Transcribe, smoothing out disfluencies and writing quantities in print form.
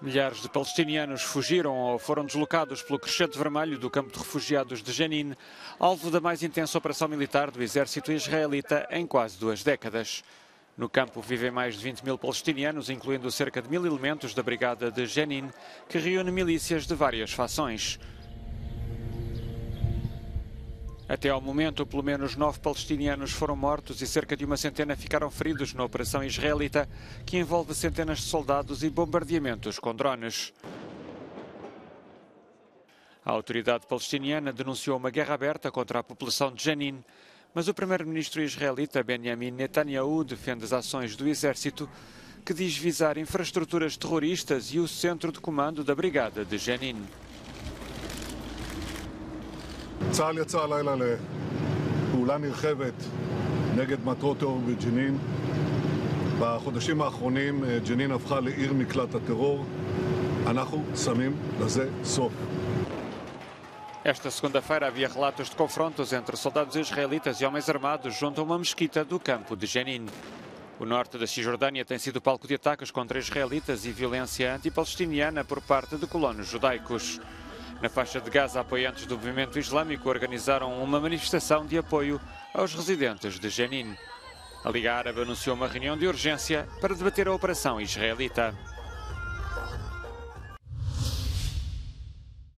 Milhares de palestinianos fugiram ou foram deslocados pelo crescente vermelho do campo de refugiados de Jenin, alvo da mais intensa operação militar do exército israelita em quase 2 décadas. No campo vivem mais de 20 mil palestinianos, incluindo cerca de 1000 elementos da Brigada de Jenin, que reúne milícias de várias fações. Até ao momento, pelo menos 9 palestinianos foram mortos e cerca de uma centena ficaram feridos na operação israelita, que envolve centenas de soldados e bombardeamentos com drones. A autoridade palestiniana denunciou uma guerra aberta contra a população de Jenin, mas o primeiro-ministro israelita Benjamin Netanyahu defende as ações do exército, que diz visar infraestruturas terroristas e o centro de comando da Brigada de Jenin. צה"ל יצא הלילה לפעולה נרחבת נגד מטרות טרור בג'נין. בחודשים האחרונים ג'נין הפכה לעיר מקלט הטרור. אנחנו שמים לזה סוף. Esta segunda-feira havia relatos de confrontos entre soldados israelitas e homens armados junto a uma mesquita do campo de Jenin. O norte da Cisjordânia tem sido palco de ataques contra israelitas e violência antipalestiniana por parte de colonos judaicos. Na faixa de Gaza, apoiantes do movimento islâmico organizaram uma manifestação de apoio aos residentes de Jenin. A Liga Árabe anunciou uma reunião de urgência para debater a operação israelita.